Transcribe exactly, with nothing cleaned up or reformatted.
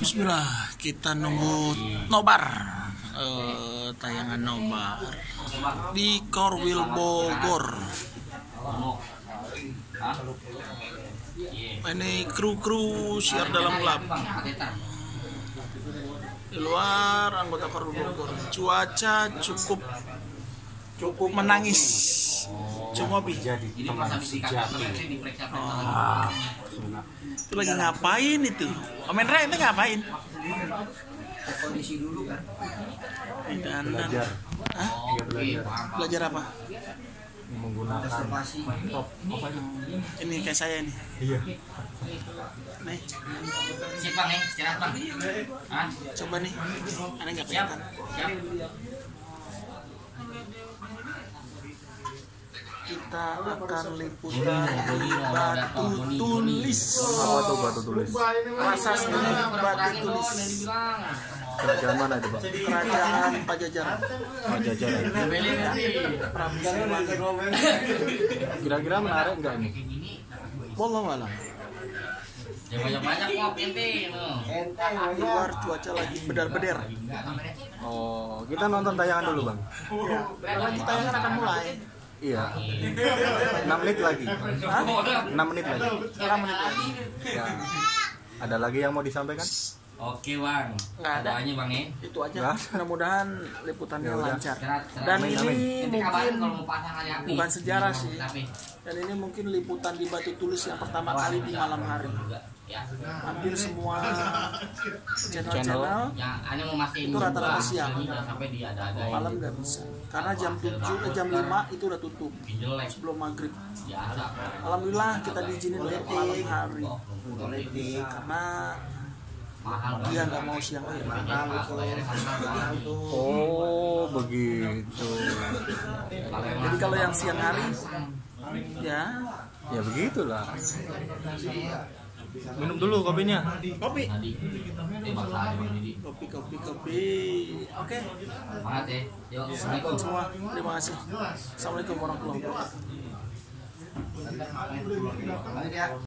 Bismillah, kita nunggu nobar, uh, tayangan nobar di Korwil Bogor. Ini kru-kru siar dalam gelap. Di luar anggota Korwil Bogor. Cuaca cukup cukup menangis. Cuma jadi teman sejati. Oh. Itu lagi ngapain itu? Om Endra itu ngapain? Kondisi dulu kan. Belajar. Hah? Belajar. Belajar apa? Menggunakan top. Ini kayak saya nih. Iya. Nih. Siap bang nih, istirahat bang. Hah? Coba nih. Ada nggak kelihatan? Siap. Kita akan liputan di Batu Tulis. Apa tuh Batu Tulis? Prasasti Batu Tulis. Kerajaan mana itu, Pak? Kerajaan Pajajaran. Pajajaran. Prabu Siliwangi. Kira-kira menarik nggak nih? Wallah alam. Ya banyak-banyak kok ente. Di luar cuaca lagi bedar-beder. Oh, kita nonton tayangan dulu, Bang. Lagi tayangan akan mulai. Iya. enam menit lagi. Hah? enam menit lagi. enam menit lagi. Ya. Ada lagi yang mau disampaikan? Oke bang. Nggak ada. Doanya bang ya. Itu aja. Nggak. Mudah-mudahan liputannya Ya udah. lancar. Istirahat, istirahat. Dan Amin, ini amin. Ente kabarin mungkin kalau mau pasang hari api. bukan sejarah sih. Tapi Dan ini mungkin liputan di Batu Tulis yang pertama kali di malam hari. ya. Hampir semua channel-channel Channel. Ya, ane mau mastiin Itu rata-rata juga. siang. Ini jangan sampai diada-ada. malam nggak bisa. Karena jam tujuh ke jam lima itu udah tutup Jelek. sebelum maghrib. Ya ada. Alhamdulillah kita diizinin untuk malam hari. Karena Mahal dia nggak mau siang hari. Oh, begitu. Jadi kalau yang siang hari ya Ya begitulah. Minum dulu kopinya. kopi. Tadi. Eh bangsa ada ini. Kopi, kopi, kopi. Oke. Semangat ya. Yuk, Assalamualaikum. Semua terima kasih. Assalamualaikum warahmatullahi wabarakatuh.